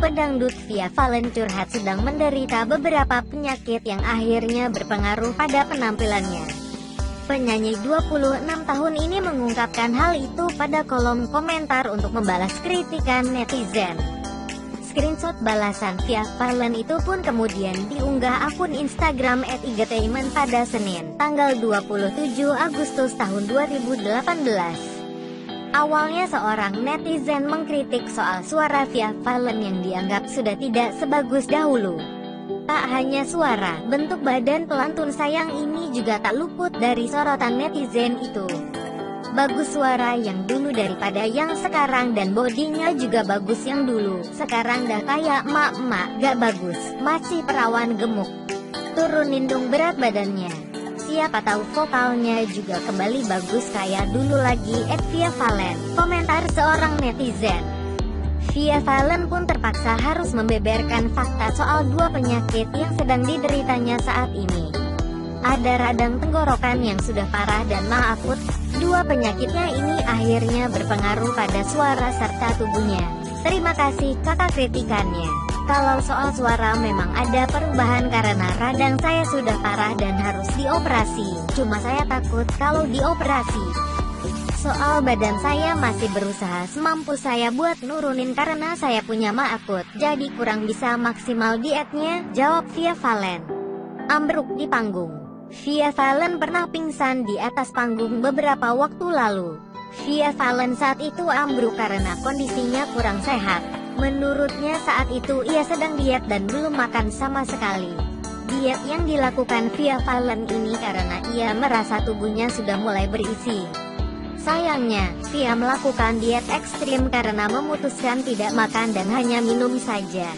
pedangdut Via Valen curhat sedang menderita beberapa penyakit yang akhirnya berpengaruh pada penampilannya. Penyanyi 26 tahun ini mengungkapkan hal itu pada kolom komentar untuk membalas kritikan netizen. Screenshot balasan Via Valen itu pun kemudian diunggah akun Instagram @igtainment pada Senin, tanggal 27 Agustus tahun 2018. Awalnya seorang netizen mengkritik soal suara Via Valen yang dianggap sudah tidak sebagus dahulu. Tak hanya suara, bentuk badan pelantun sayang ini juga tak luput dari sorotan netizen itu. Bagus suara yang dulu daripada yang sekarang, dan bodinya juga bagus yang dulu. Sekarang dah kayak emak-emak, gak bagus, masih perawan gemuk. Turunin dong berat badannya. Siapa tahu vokalnya juga kembali bagus kayak dulu lagi. @Via Valen, komentar seorang netizen. Via Valen pun terpaksa harus membeberkan fakta soal dua penyakit yang sedang dideritanya saat ini. Ada radang tenggorokan yang sudah parah dan ma akut. Dua penyakitnya ini akhirnya berpengaruh pada suara serta tubuhnya. Terima kasih kakak kritikannya. Kalau soal suara memang ada perubahan karena radang saya sudah parah dan harus dioperasi. Cuma saya takut kalau dioperasi. Soal badan saya masih berusaha semampu saya buat nurunin karena saya punya ma akut. Jadi kurang bisa maksimal dietnya, jawab Via Valen. Ambruk di panggung. Via Valen pernah pingsan di atas panggung beberapa waktu lalu. Via Valen saat itu ambruk karena kondisinya kurang sehat. Menurutnya saat itu ia sedang diet dan belum makan sama sekali. Diet yang dilakukan Via Valen ini karena ia merasa tubuhnya sudah mulai berisi. Sayangnya, Via melakukan diet ekstrim karena memutuskan tidak makan dan hanya minum saja.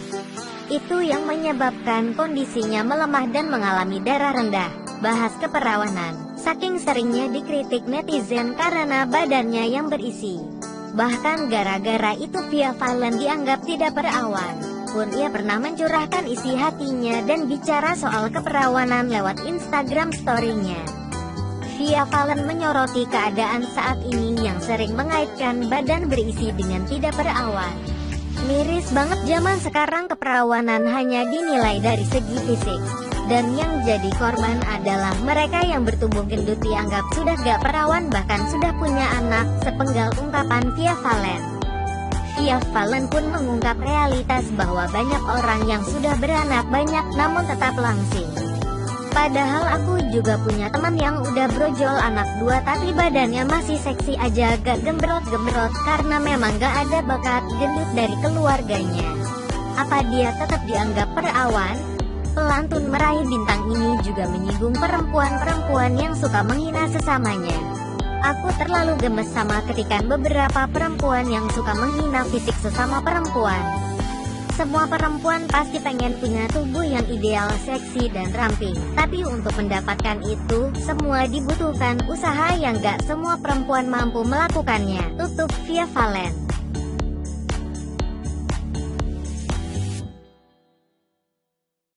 Itu yang menyebabkan kondisinya melemah dan mengalami darah rendah. Bahas keperawanan, saking seringnya dikritik netizen karena badannya yang berisi. Bahkan gara-gara itu Via Valen dianggap tidak perawan. Pun ia pernah mencurahkan isi hatinya dan bicara soal keperawanan lewat Instagram story-nya. Via Valen menyoroti keadaan saat ini yang sering mengaitkan badan berisi dengan tidak perawan. Miris banget zaman sekarang keperawanan hanya dinilai dari segi fisik. Dan yang jadi korban adalah mereka yang bertubuh gendut dianggap sudah gak perawan bahkan sudah punya anak, sepenggal ungkapan Via Valen. Via Valen pun mengungkap realitas bahwa banyak orang yang sudah beranak banyak namun tetap langsing. Padahal aku juga punya teman yang udah brojol anak 2 tapi badannya masih seksi aja, gak gembrot-gembrot karena memang gak ada bakat gendut dari keluarganya. Apa dia tetap dianggap perawan? Pelantun meraih bintang ini juga menyinggung perempuan-perempuan yang suka menghina sesamanya. Aku terlalu gemes sama kritikan beberapa perempuan yang suka menghina fisik sesama perempuan. Semua perempuan pasti pengen punya tubuh yang ideal, seksi dan ramping. Tapi untuk mendapatkan itu, semua dibutuhkan usaha yang gak semua perempuan mampu melakukannya, tutup Via Valen.